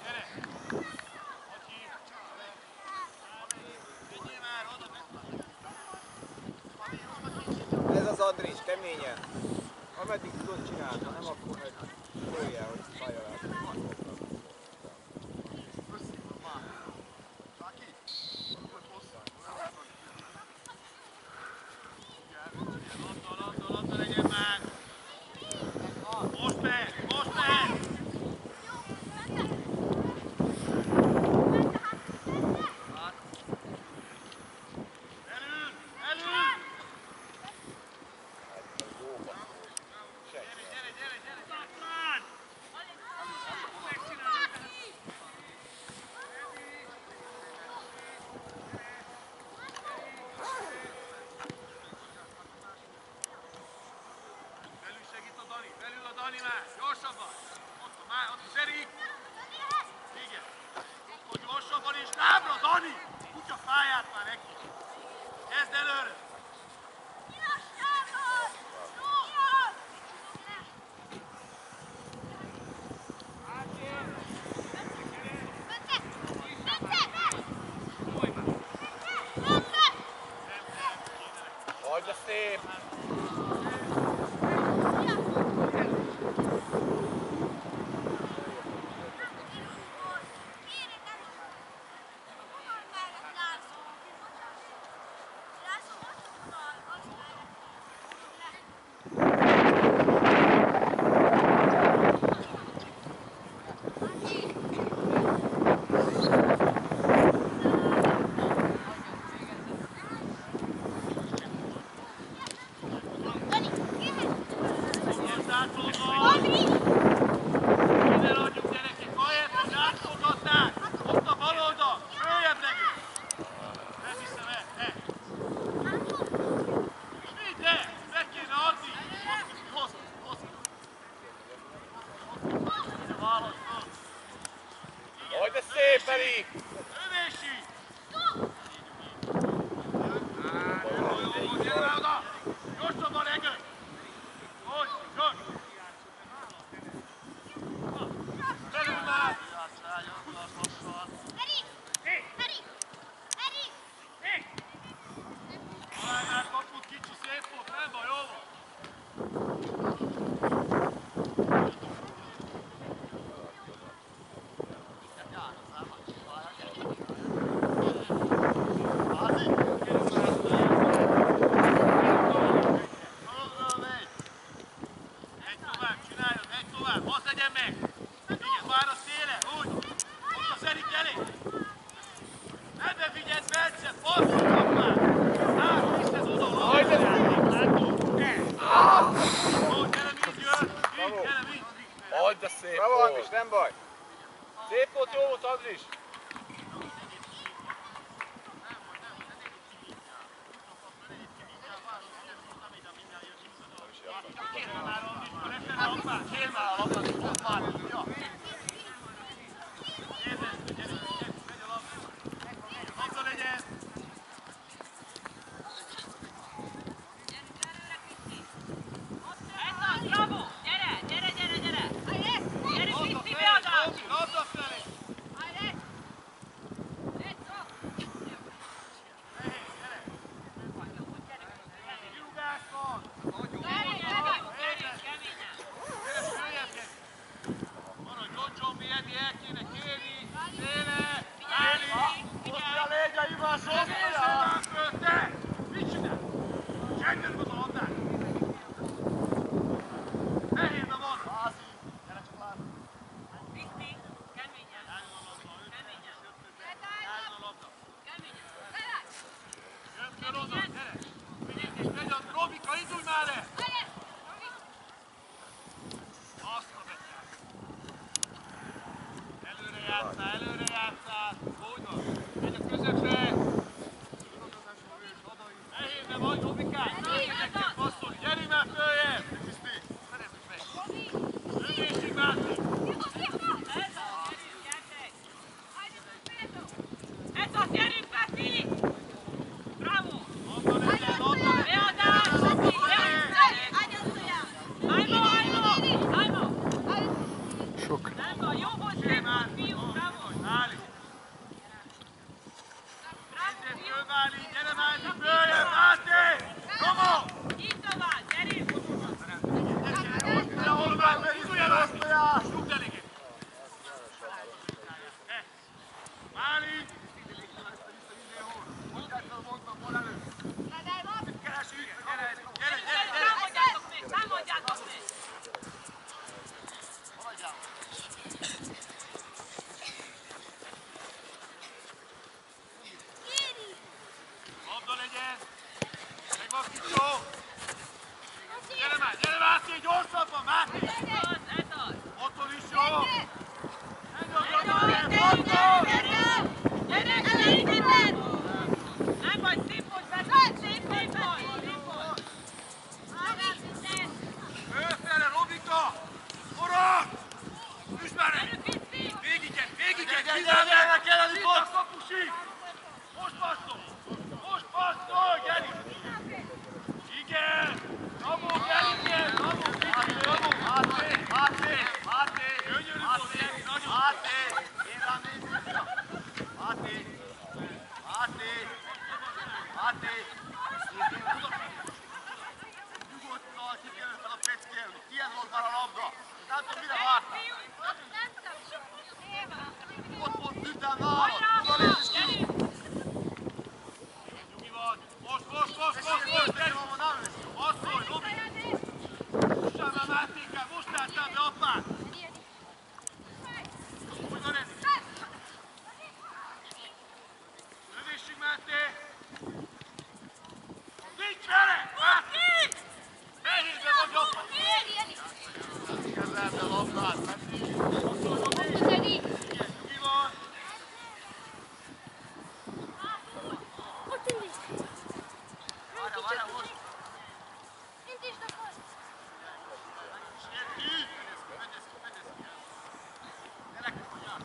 Ez az Andris, keményen. Ameddig tudod csinálni, ha nem akkor meg toljál, hogy fájjalás. Bravo, Andris, nem baj! Szép volt, jó volt, Andris! Sok. Jó volt, fiú! Máté, gyorsabban, Máté! Otthon is jó! Ne nyomjon már, otthon! Nem vagy színpont, szép vagy! Őszerre, Robika! Forog! Üsd már meg! Végigen, kizállják el a kapusig! Most passzol, Geri! Igen! Ramó, Geri, igen! Ramó, Máté! Gyönyörű volt, Geri, nagyon! Máté! Én rám nézzük! Máté! Nyugodtan kikerült fel a peckélni. Ilyen volt már a labda. Nem tudom, mire vártál. Ott volt Tüten nálad. Oda nézd is ki. Nyugi van. Most, Geri. Passzolj, Robi. Mussál be Mátékkel. Most álltál be apát. Oda nézd. Lövésig, Máté. Nincs vele! Máté! Nehézbe vagy apa! Kezeld el labdát, Máté! Igen, nyugi van! Várjál, most! Sérti! Megyesz ki! Gyere, kutyák!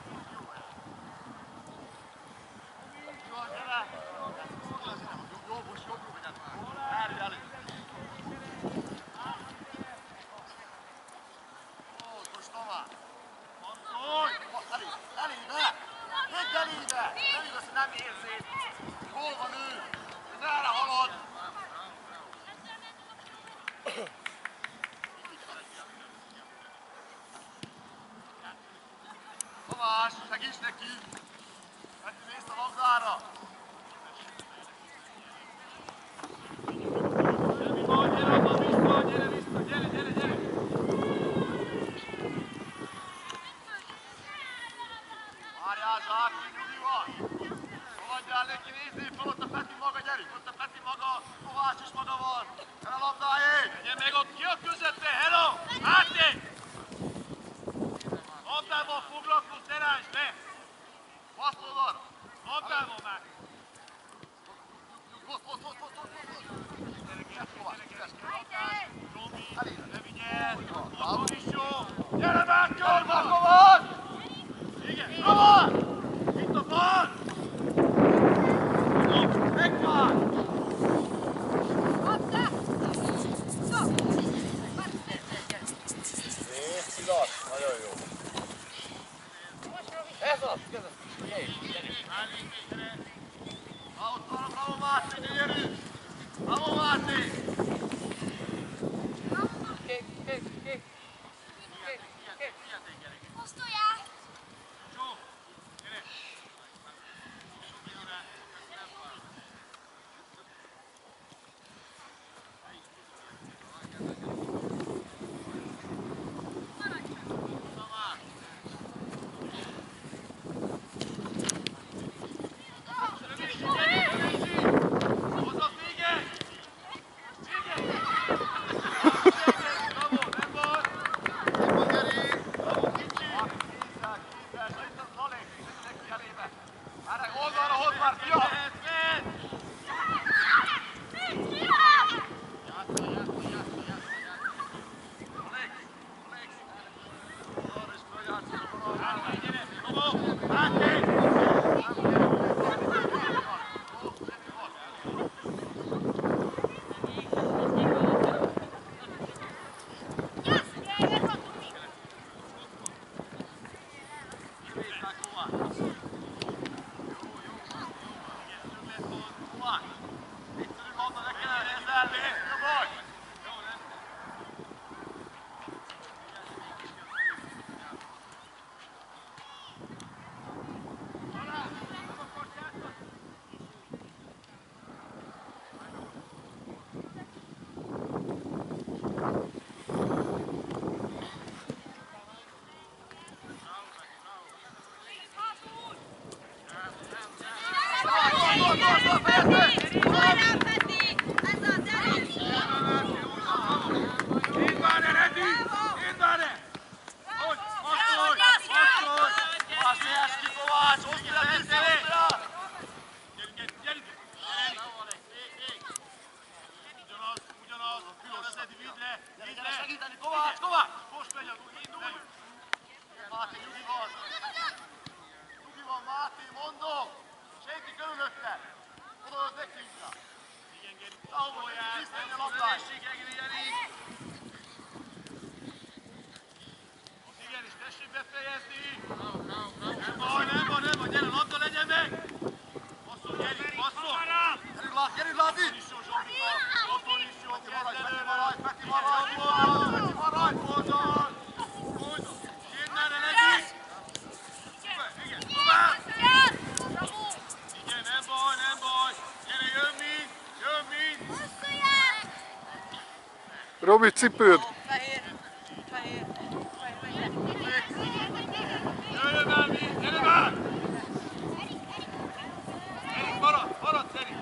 Jó, gyere! Jó, most jobbra vegyed már! Várj elő! Ó, most tovább! Passzolj! Elébe! Menj elébe! Nem igaz, hogy nem érzed! Hol van ő? Merre halad? Tamás, segíts neki! Vedd részt a labdára! Gyere vissza! Várjál, Zsáki, nyugi van! Fogadjál neki, nézzél fel, ott a Peti maga, gyeri! Ott a Peti maga, Kovács is maga van! Gyere a labdájé! Menjen meg ott ki a közepre, hello! Máté! Labdával foglalkozz, ne rántsd be! Passzol arra! Labdával, Máté! Hozd! Robi, ne vigyel! Otthon is jó! Gyere, Máté, otthon van! Igen, bravo! Itt a bal! Megvan! Szilard, nagyon jó. Ez az, Ott van a bravo, Máté, gyerünk! Bravo, Máté! Így van! Tavolják, menj a labdát! Igenis, tessék befejezni! Nem baj, gyere, labda legyen meg! Passzol, Geri, passzol! Gyerünk, Ládi! Otthon is jó, Peti maradj! Oldal! Innen, Elegi! Igen, tovább! Igen, nem baj! Gyere, jön mind! Robi, cipőd! Jöjjön már, mind! Gyere már! Erik, marad, Erik!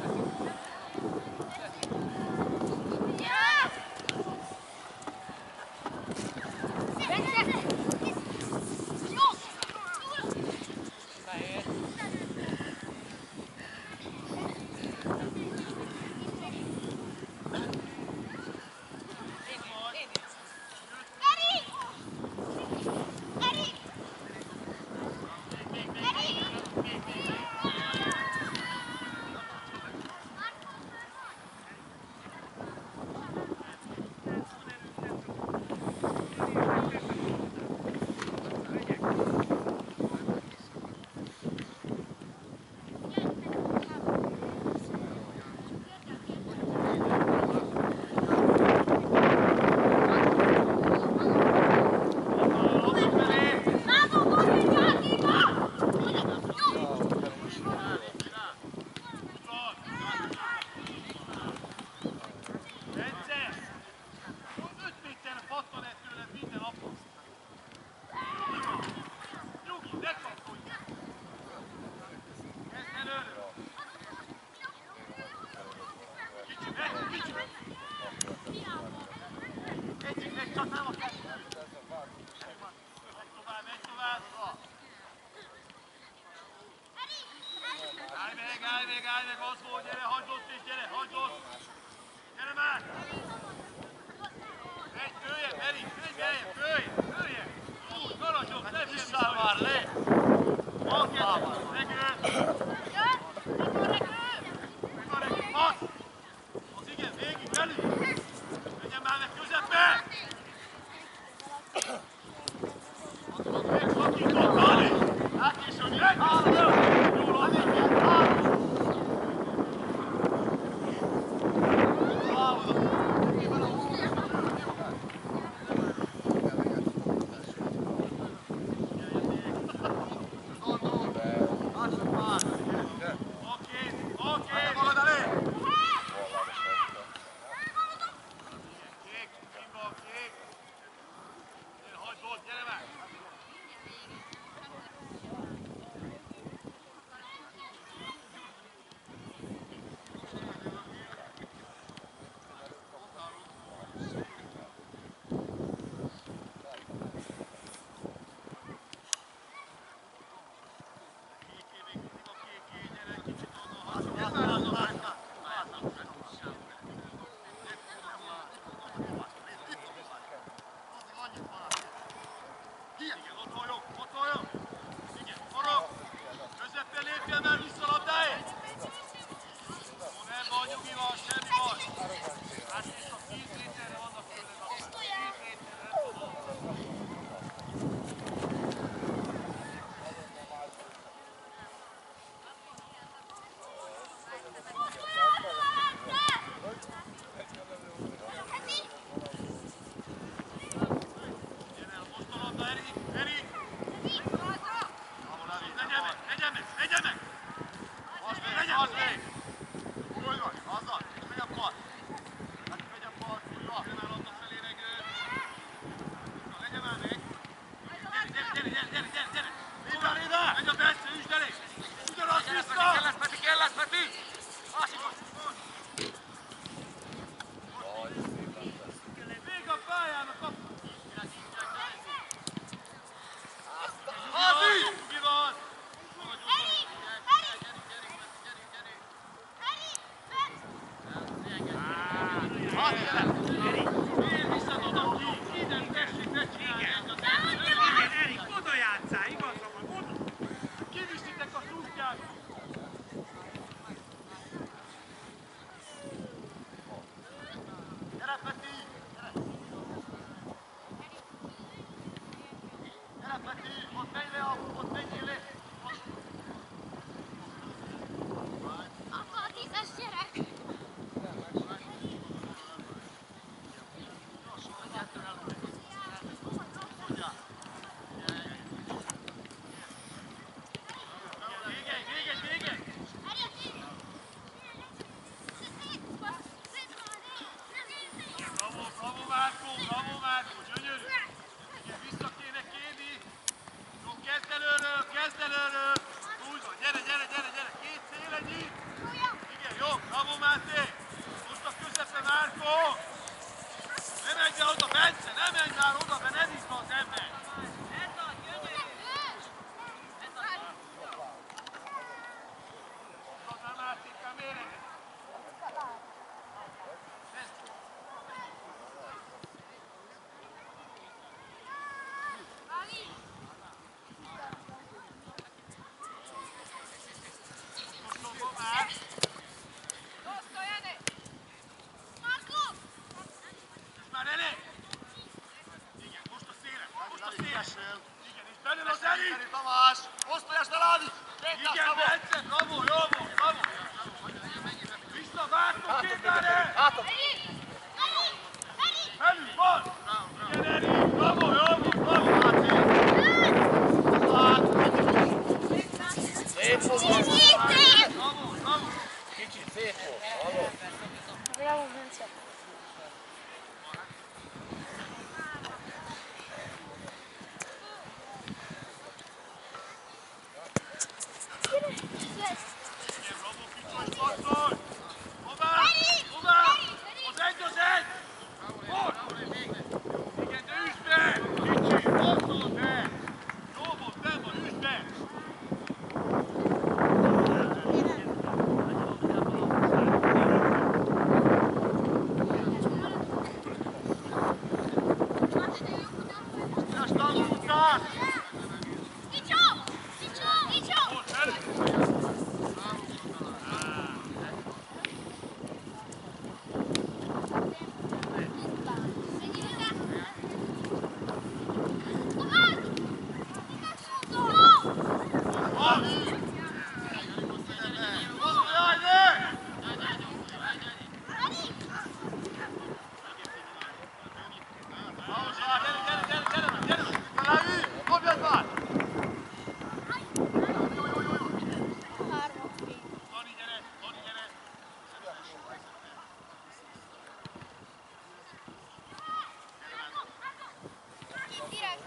Állj meg, az volt, gyere, hagyd ott is, hagyd ott! Gyere már! Följen, Erik, följen! Úgy, maradjon, ne visszál már, le! Van kettő, legő! Passz! Az igen, végig, velük! Menjen már meg közepbe! Megszakított, Dani! Átkésőn,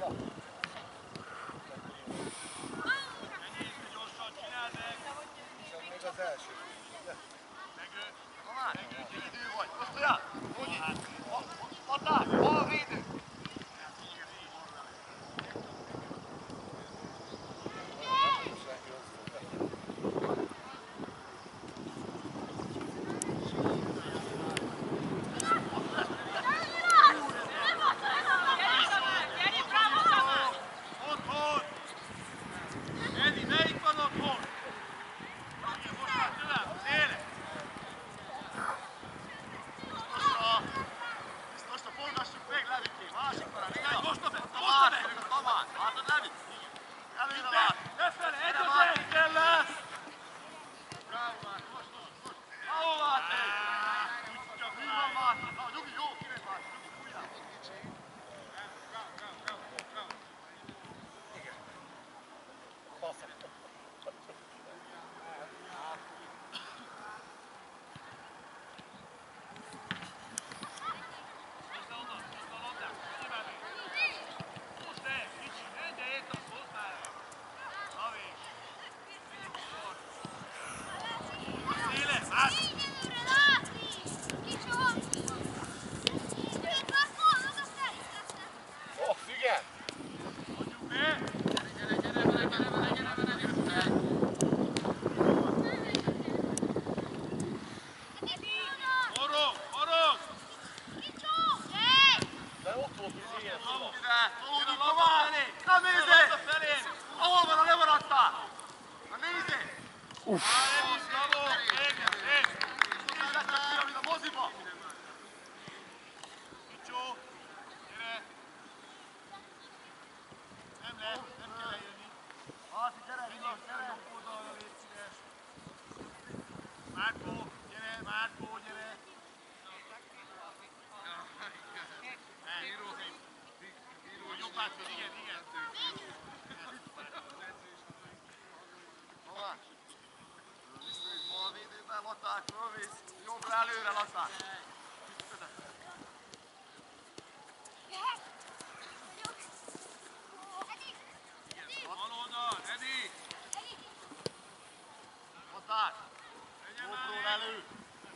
Gyorsan csináld meg! Még az első. Tamás, védő vagy! Osztolja! Hogy? Adnál! Hol védő? Jobbra előre, Lassá! Bal oldal, Edi! Határ! Jobbról elő!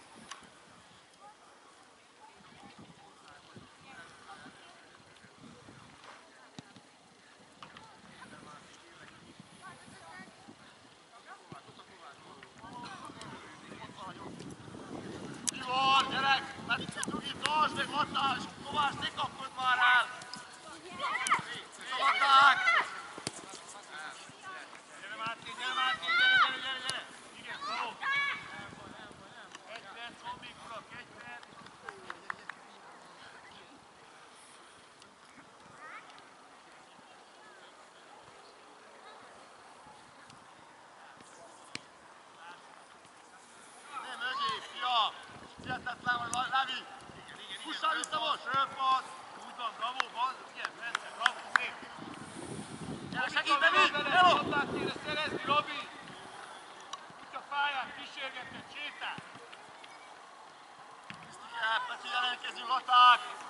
Nyugi, gyerek! Nyugi, tartsd meg, hatás! Kovács, ne kapkod már el! Szabadták! Gyere Márti, gyere! Igen, bravo! Egy perc van még, urak, egy perc! Ne mögé, fiam! Hihetetlen, hogy Levi! Fussál vissza most! Röpad! Úgy van, bravo, bal! Igen, rendszer, bravo, szép! Gyere, segíteni! Hello! Labdát kéne szerezni, Robi! Úgy a pályán, kísérgetett, sétál! Tisztikát, Peti, ellenkező laták!